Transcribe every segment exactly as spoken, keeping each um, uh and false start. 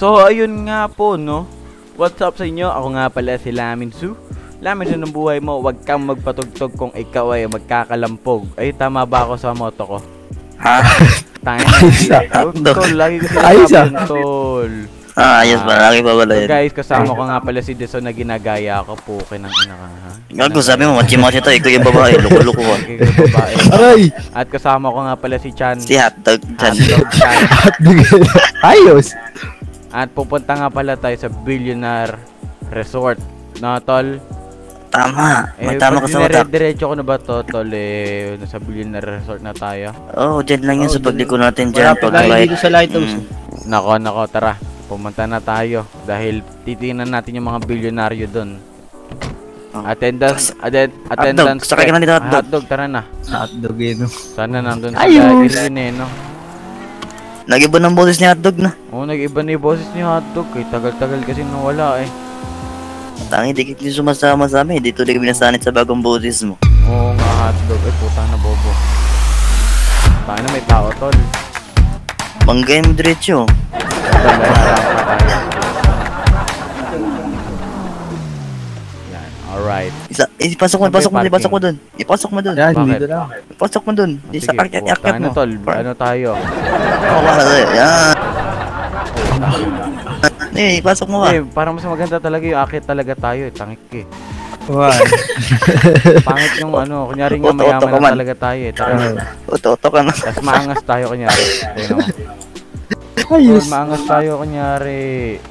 So, ayun nga po, no? What's up sa inyo? Ako nga pala si Laminsu. Laminsu ng buhay mo, wag kang magpatugtog kung ikaw ay magkakalampog. Ay, tama ba ako sa moto ko? Ha? Tangin na. Tol, lagi ko sinasabi yun, tol. Ah, ayos ba? Lagi pa pala So yun. guys, kasama ko nga pala si Deso na ginagaya ako po. Kinang ina ka, ha? Gago, sabi mo, machi-machi tayo. Ikaw yung babae. Luko-luko ko. Ikaw yung babae. Aray! At kasama ko nga pala si Chan. Si Hotdog. Chan. Hotdog Chan. Ayos! At pupunta nga pala tayo sa Billionaire Resort. No, tol? Tama. May Eh, tama ka sa utak. diretso ko na ba to, tol? Eh, nasa Billionaire Resort na tayo. Oo, oh, dyan lang yun sa pagliko natin dyan. Malapit lang dito sa lighthouse. Mm. Nako, nako, tara. Pumunta na tayo. Dahil titingnan natin yung mga bilyonaryo dun. Oh. Attendance, atten attendance. Sakay ka na dito, hotdog. Hotdog, tara na. Hotdog yun. Sana nandun sa Ayos! Irwin eh, no? Nag-iba ng boses ni Hotdog na. Oo, nag-iba na yung boses ni Hotdog. Eh, tagal-tagal kasi nawala eh. Tangi, di kayo sumasama sa amin. Dito di kami nasanit sa bagong boses mo. Oo nga, Hotdog. Eh, putang na bobo. Tayo na may tao, tol. Banggay mo diretso. Tol, eh, parang pa tayo. Yan, alright. Isa, eh, ipasok mo, ipasok mo, ipasok mo dun. Ipasok mo dun. Yan, Bakit? dito lang. Ipasok mo dun. Di sa Sige, akyat, akyat putang mo. na, tol. Ano tayo? Oo, kasi, yan. Eh, ipasok mo ba? Eh, parang mas maganda talaga yung akit talaga tayo eh. Tangik eh. Why? Pangit yung ano, kunyari nga Oto-oto mayaman ka na man. talaga tayo eh. Tara. Uto-uto ka na. Tapos maangas tayo kunyari. Ayun mo. Ayos! Tol, maangas tayo kunyari.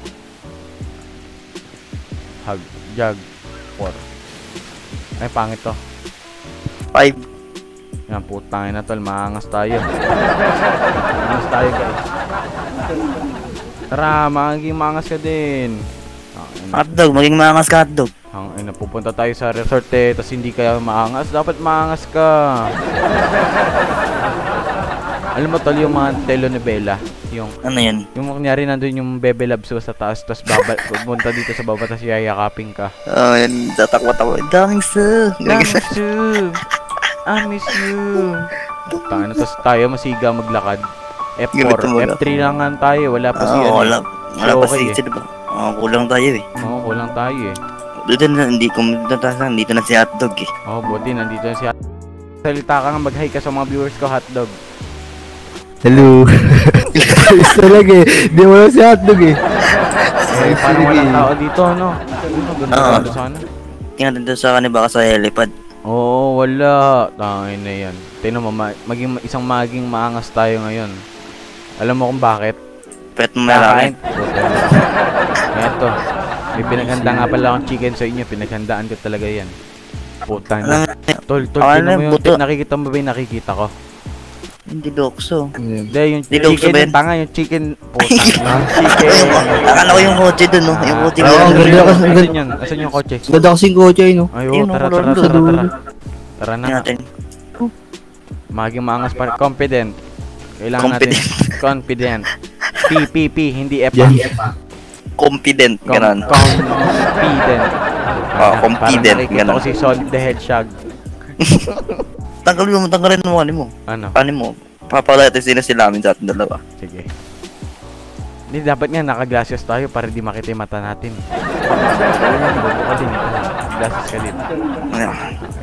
Hug, jug, four. Ay, pangit to. Five. Yan, putangin na tol, maangas tayo. Maangas tayo guys. Tara, maging maangas ka din. Hotdog, maging maangas ka, Hotdog. Ang ina, pupunta tayo sa resort eh, tapos hindi kaya maangas. Dapat maangas ka. Alam mo tol, yung mga telenovela, yung Ano yan? yung kunyari nandun yung Bebe Loves sa taas, tapos babal, pupunta dito sa baba, tapos yayakapin ka. Oh, yan, tatakwa-takwa. Daming sa. I miss you. I miss you. Tangina, tapos tayo masiga maglakad. F four, Ganito mo na. F three lang nga tayo, wala pa si Oo, ano. wala. Wala So, pa okay si eh. sino ba? Oo, kulang tayo eh. Oo, kulang tayo eh. Dito na, hindi ko matatasan. Dito na si Hotdog eh. Oo, buti nandito na si Hotdog. Salita ka nga, mag-hi ka sa mga viewers ko, Hotdog. Hello! Ayos talaga eh. Di mo lang si Hotdog eh. Eh, parang walang tao dito, no? Ano, ganda Oo. ganda sana. Tingnan dito sa kanila baka sa helipad. Oo, wala. Tangin na yan. Tingnan mo, ma maging, isang maging maangas tayo ngayon. Alam mo kung bakit? Pet mo malaki. Eto. May pinaghanda nga pala akong chicken sa inyo. Pinaghandaan ko talaga yan. Putang na. Tol, tol, Ano, tingnan mo yung buto? nakikita mo ba yung nakikita ko? Hindi dokso. Hindi, yung Dilog chicken, ba yun? yung tanga, yung chicken. Putang na. Chicken. Akala ko yung kotse dun no. Yung kotse Oo, nga. ang ganda kasi- ang Asan yun? Asan yung kotse? Ganda kasing kotse eh, no? Ay, Ayun, oo, tara, ang tara, color tara, doon. tara. Tara na. Tingnan natin. Maging maangas pa. Confident. Kailangan Confident. natin. Confident. P, P, P. Hindi F. Yan. Confident. Com- Ganon. Confident. Oh, confident, Parang nakikita ganun. ko si Solid the Hedgehog. Tanggalin mo, tanggalin mo ano mo. Ano? Ano mo? Papalatin sila sila amin sa ating dalawa. Sige. Hindi, dapat nga naka-glasses tayo para di makita yung mata natin. Ayan, bobo ka din. Glasses ka din. Ano?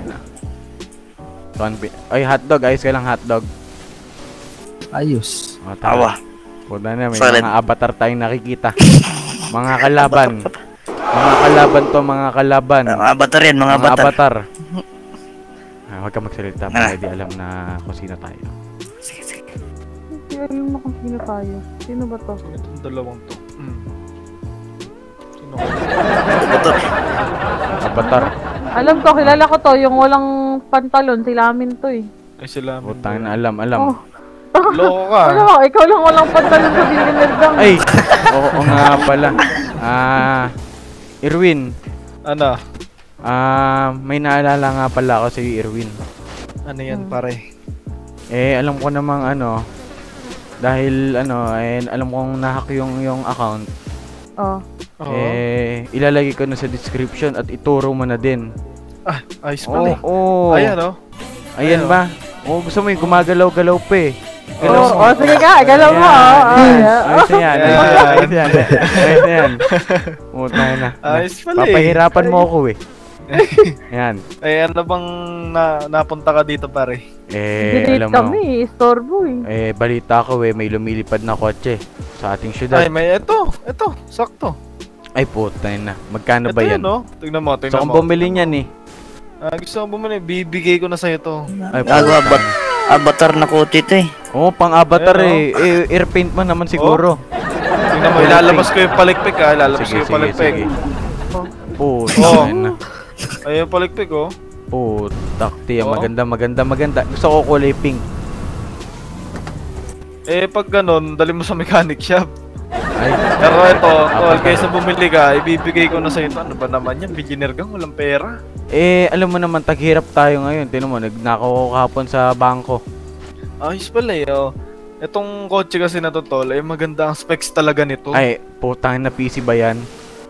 Confi- Ay, hotdog. Ayos ka lang, hotdog. Ayos. O, tara. Awa. Punta na, may Solid. mga avatar tayong nakikita. Mga kalaban. Mga kalaban to, mga kalaban. Mga avatar yan, mga Mga avatar. avatar. Ah, huwag ka magsalita Ah. para hindi alam na kung sino tayo. Sige, sige. Hindi alam mo kung sino tayo. Sino ba to? Itong dalawang to. Mm. Sino ka? Avatar. Avatar. Alam ko, kilala ko to. Yung walang pantalon, sila amin to eh. Ay sila. Putang na, alam, alam. Oh. Loko ka. Ano, ikaw lang walang pantalon sa billionaire dang. Ay! Oo, oo nga pala. Ah, Irwin. Ano? Ah, may naalala nga pala ako sa Irwin. Ano yan Hmm. pare? Eh, alam ko namang ano, dahil ano, eh, alam kong nahack yung yung account. Oh. Oo. Eh, ilalagay ko na sa description at ituro mo na din. Ah, ayos Oo, pala eh. oo. Ayan oh. Ayan Ayan, ba? Oo, gusto mo yung gumagalaw-galaw pa eh. Galaw Oo, mo. oh, sige ka, galaw mo. Ayan, Oh, oh, ayan. yeah. Ayos na yan, ayos na yan, ayos na yan. Ayos na yan. Puta na. Ayos pala eh. Papahirapan mo ako eh. Ayan. Eh, ano bang na, napunta ka dito, pare? Eh, Delete alam mo. kami, istorbo eh. Eh, balita ko eh, may lumilipad na kotse sa ating syudad. Ay, may ito. Ito, sakto. Ay, puta na. Magkano Ito ba yan? yun, no? Tignan mo, So, tignan kung mo. bumili niyan eh. Ah, gusto ko bumili, bibigay ko na sa'yo to. Ay, Gago, puta abat, na. avatar na kotse ito eh. Oo, pang avatar Ayan, eh. eh. Air paint mo naman siguro. Tignan mo, ilalabas ko yung palikpik, ah. Ilalabas ko Sige, yung sige, palikpik. sige. Puta Oh. na. Ay, yung palikpik, oh. Putak, tiya. Oo. Maganda, maganda, maganda. Gusto ko kulay pink. Eh, pag ganun, dali mo sa mechanic shop. Ay, Pero ito, tol, kaysa bumili ka, ibibigay ko na sa'yo ito. Ano ba naman yan? Billionaire gang, walang pera. eh, alam mo naman, taghirap tayo ngayon. Tinan mo, nagnakaw ko kahapon sa bangko. Ayos pala eh, oh. Itong kotse kasi na to, tol, eh maganda ang specs talaga nito. Ay, putang na P C ba yan?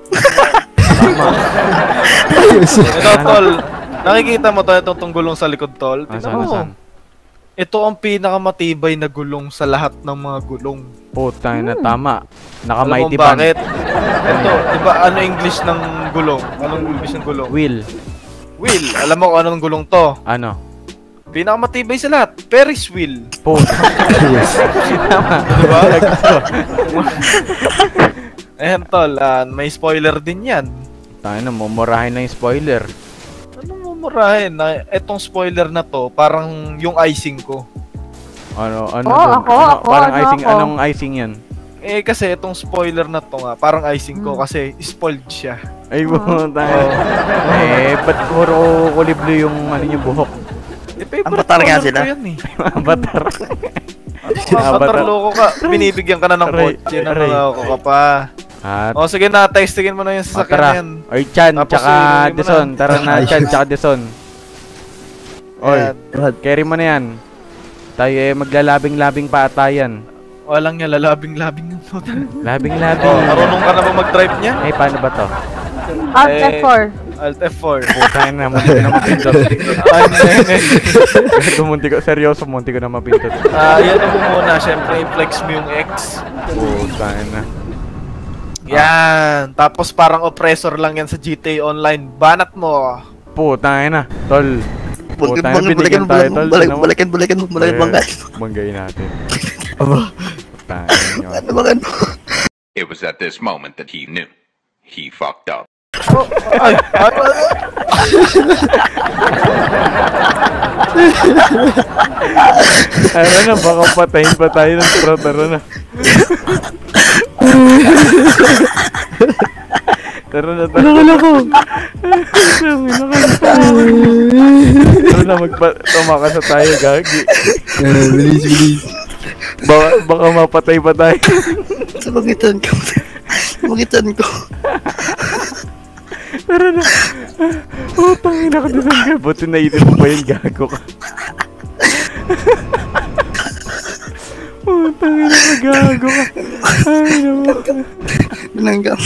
Ito, tol, nakikita mo to, itong tong gulong sa likod, tol. Ah, Tingnan saan, mo. saan? Ito ang pinakamatibay na gulong sa lahat ng mga gulong. Putang na, tama. Alam mo Nakamighty band. bakit? Ito, di ba ano English ng gulong? Anong English ng gulong? Wheel. Wheel. Alam mo kung anong gulong to? Ano? Pinakamatibay sa lahat. Ferris wheel. Putang. Tama. Diba? Ayan, tol. ah, may spoiler din yan. Tayo na, mumurahin na yung spoiler. Ano mo murahin? Na, etong spoiler na to, parang yung icing ko. Ano, ano Oo, dun? ako, ano, ako, parang ano icing, ako? anong icing yan? Eh, kasi itong spoiler na to nga, parang icing ko Hmm. kasi spoiled siya. Ay, puta. Oo. Eh, ba't puro kuliblo yung ano yung buhok? Eh, favorite Avatar nga color sila. ko yan eh. Avatar. Ano, Avatar loko ka. Binibigyan ka na ng Aray, kotse, aray. nangaloko ka pa. At, O, sige na, testingin mo na yung oh, sasakyan tara. na yan. Oy, Chan, Tapos tsaka inumin mo Deson. na. Tara na, Chan, tsaka Deson. Oy, Ayan. carry mo na yan. Tayo eh, maglalabing-labing pa atayan. Walang niya, lalabing-labing ng puta. Labing-labing. Oh, marunong ka na ba mag-drive niya? Eh, paano ba to? Alt Eh, F four. Alt F four. Putang na, munti ko na mapindot. Ano yun? Ito, munti ko, seryoso, munti ko na mapindot. Ah, yan mo muna. Siyempre, i-flex mo yung X. Putang na. Yan. Tapos parang oppressor lang yan sa G T A Online. Banat mo. Putang na, tol. Balikan, Putang na, balikan, binigyan balikan, tayo, balikan, tol. balikan, Tingnan mo. balikan, balikan, balikan, Eh, bangkat. Banggain natin. Aba, Putang nyo. ano ba ano? It was at this moment that he knew. He fucked up. Ay, ay, Ano na, baka patayin pa tayo ng trot. Tara na. Tara na, tara. Ano ko? Tara na, magpa... Tumakas na tayo, gagi. Eh, bilis, bilis. Baka, baka mapatay pa tayo. Sa pagitan ko. Sa pagitan ko. Tara na. Putang ina ka doon ka. Buti naisip mo pa yun, gago ka. Putang ina ka, gago ka. Ay, naman. Binanggap.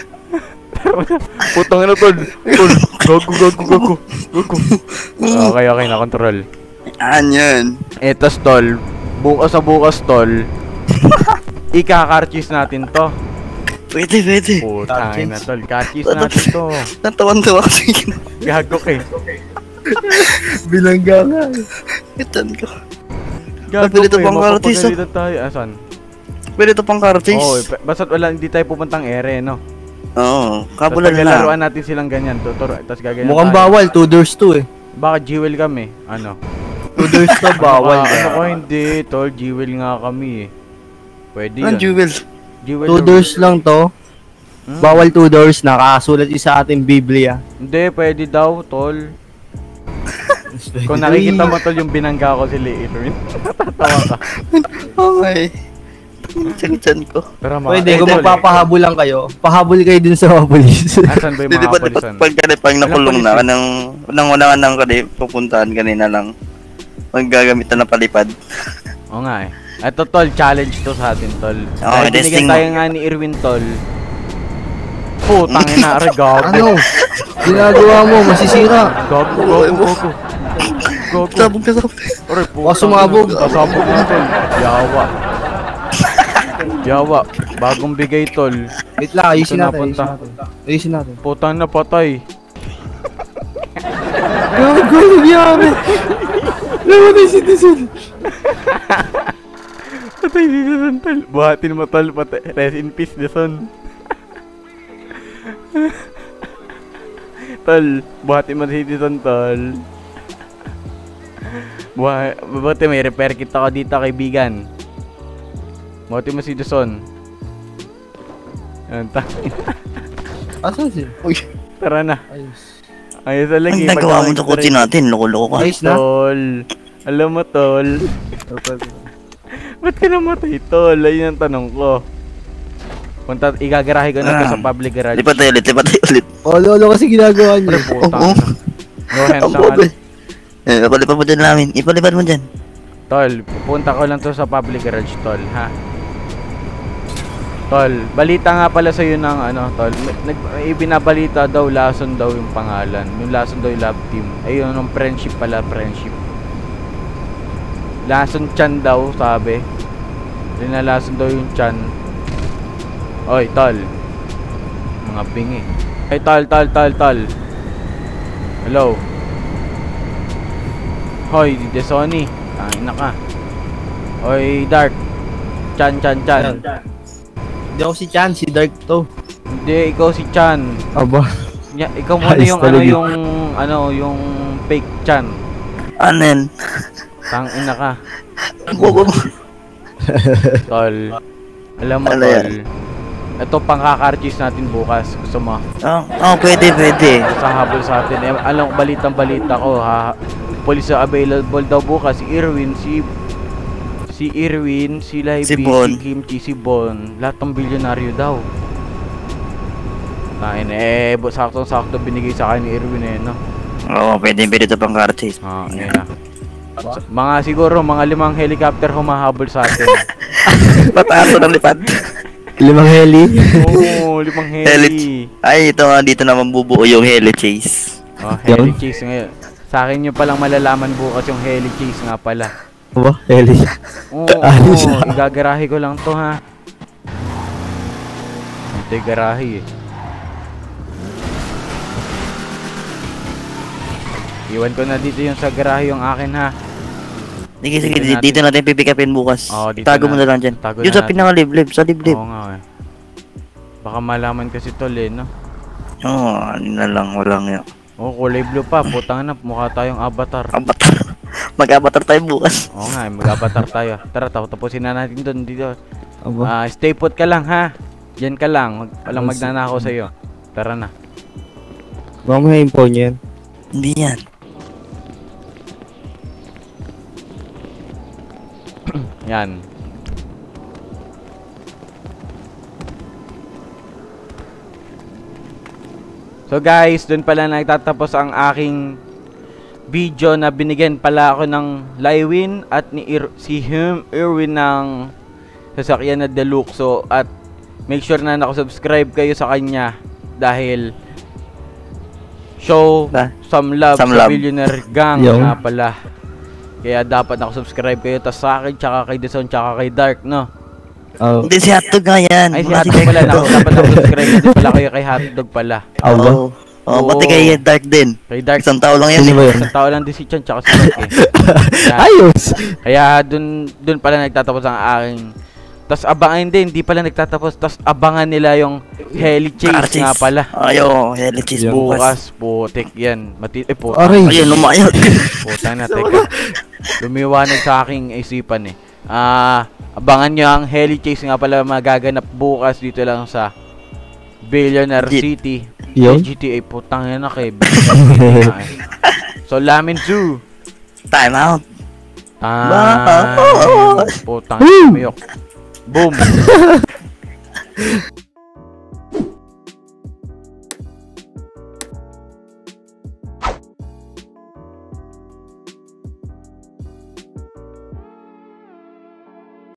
Putang ina, tol. Tol. Gago, gago, gago. Gago. Okay, okay, na-control. Yan yan. Etos, tol. Bukas sa bukas, tol. Ika-carcheese natin to. Pwede, pwede. Putang ina, tol. Carcheese natin to. Natawan-tawa kasi. Gago ka eh. Bilangga nga. Itan ko. Gago Pwede to ka eh. pang carcheese, Mapapagalitan tayo. Asan? Pwede to pang cartridge. Oo, oh, basta't wala, hindi tayo pupuntang ere, no? Oo, Tapos kabulan na lang. paglalaruan natin silang ganyan, tuturo, tapos gaganyan Mukhang tayo. bawal, two doors to eh. Baka Jewel kami, ano? Two doors to, bawal. Ah, ano ko hindi, tol, Jewel nga kami eh. Pwede Ang yun. jewel. Jewel Two or- doors lang to. Hmm? Bawal two doors, nakasulat yung sa ating Biblia. Hindi, pwede daw, tol. Kung nakikita mo, tol, yung binangga ko si Leilwin. Natatawa ka. Okay. Sagitan ko. Pero mga, Pwede, eh, kung tol, magpapahabol lang kayo, pahabol kayo din sa mga polis. Asan ba yung Hindi mga ba dapat polisan? pag kani pag nakulong Walang na polis kanang unang una ka nang kani pupuntahan kanina lang. Maggagamit na ng palipad. Oo nga eh. Ito, tol, challenge to sa atin, tol. Oo, Dahil binigyan testing tayo mo. nga ni Irwin, tol. Putang ina, re, gago. Ano? Ginagawa mo, masisira. Gago, gago, gago. Gogo. Sabog ka sabog. Aray, Baka sumabog. Sasabog na, tol. Yawa. Yawa. Bagong bigay, tol. Wait lang, ayusin Ito natin. napunta. Ayusin natin. Ayusin natin. Putang na patay. Gago, nangyari. Namatay si Dison. Patay si Deson, tol. Buhatin mo, tol. Patay. Rest in peace, Deson. Tol, buhatin mo si Deson, tol. Buhay, buti may repair kit ako dito, kaibigan. Buhatin mo si Deson. Yan, ta. Asan si? Uy, Tara na. Ayos. Ayos na ang lagi. nagawa mo sa kotse natin. Loko-loko ka. Ayos na? Tol. Alam mo, tol. Ba't ka namatay, tol? Ayun ang tanong ko. Punta, igagarahe ko na to sa public garage. Lipat tayo ulit, lipat tayo ulit. O, lolo kasi ginagawa niyo. Putang Oo. na. No hands Ang ang bobo. Eh, ipalipat mo dyan namin. Ipalipat mo dyan. Tol, pupunta ko lang to sa public garage, tol, ha? Tol, balita nga pala sa'yo ng ano, tol. Nag, may binabalita daw, Lason daw yung pangalan. Yung Lason daw yung love team. Ayun, yung friendship pala, friendship. Lason Chan daw, sabi. Linalason daw yung Chan. Oy, tol. Mga bingi. Ay, tol, tol, tol, tol. Hello. Hoy, di Sony. Tangin na ka. Oy, Dark. Chan, Chan, Chan. Hindi ako si Chan, si Dark to. Hindi, ikaw si Chan. Aba. Ya, ikaw muna Ayos yung ano talaga. yung ano yung fake Chan. Ano yan? Tangin na ka. Ang bobo mo. Tol. Alam mo, Ano yan? tol. Ito pang kakarchis natin bukas. Gusto mo? Oh, oh, pwede, pwede. Sa habol sa atin. Eh, alam ko, balitang balita ko, ha. Police available daw bukas. Si Irwin, si... Si Irwin, si Libby, Si si, Bon. Kimchi, si Bon. Lahat ng bilyonaryo daw. Tain eh, bu- saktong-sakto binigay sa akin ni Irwin eh, no? Oo, pwede, pwede ito pang car chase. Ah, yun na. So, mga siguro, mga limang helicopter humahabol sa atin. Pataso ng lipad. Limang heli. Oo, limang heli. Heli. Ay, ito nga, dito naman bubuo yung heli chase. Oh, heli chase ngayon. Sa akin nyo palang malalaman bukas yung heli chase nga pala. Aba, heli. Oo, Ayos oo, ah. igagarahe ko lang to, ha. Ito yung garahe eh. Iwan ko na dito yung sa garahe yung akin, ha. Sige, sige, Dito dito, natin. dito natin pipikapin bukas. Oo, dito Tago mo na- na lang dyan. tago Yung na sa natin. pinakaliblib, sa liblib. Oo nga eh. Baka malaman kasi tol eh, no? Oo, oh, ano na lang, walang yun. Oo, kulay blue pa. Putang na, mukha tayong avatar. Avatar. Mag-avatar tayo bukas. Oo nga, eh, mag-avatar tayo. Tara, tapos tapusin na natin doon dito. Aba. Ah, stay put ka lang, ha? Diyan ka lang. Mag walang Oh, magnanakaw sa'yo. Tara na. Baka mo na-info niyan. Hindi yan. Yan. So guys, doon pala nagtatapos ang aking video na binigyan pala ako ng Lywin at ni Ir si him Irwin ng sasakyan na Deluxo, at make sure na nakasubscribe kayo sa kanya dahil show Ba? some love Some sa love. Billionaire Gang Yung. nga pala. Kaya dapat nakasubscribe kayo, tas sa akin, tsaka kay Deson, tsaka kay Dark, no? Oh. Hindi, si Hotdog nga yan. Ay, si Pati Hotdog kay pala, Hotdog. nak- dapat nakasubscribe din pala kayo kay Hotdog pala. Aba. Oo. Oo, pati kay Dark din. Kay Dark, Isang tao lang yan. Sino ba yun? isang tao lang din si Chan, tsaka si Dark eh. Kaya, Ayos! kaya dun, dun pala nagtatapos ang aking. Tas abangan din, di pala nagtatapos. Tas abangan nila yung heli Car chase nga pala. Ayo, heli chase Yung bukas. Bukas, putik yan. Mati eh, puta. Aray! Ayun, lumayag. Puta na, teka. Lumiwanag sa aking isipan eh. Ah, abangan nyo ang heli chase nga pala magaganap bukas dito lang sa Billionaire Di- City. Yun? G T A, putang yan na kay Billionaire City nga eh. So, Lamin Zoo. Time out. Ah, Ba- putang mayok. Boom.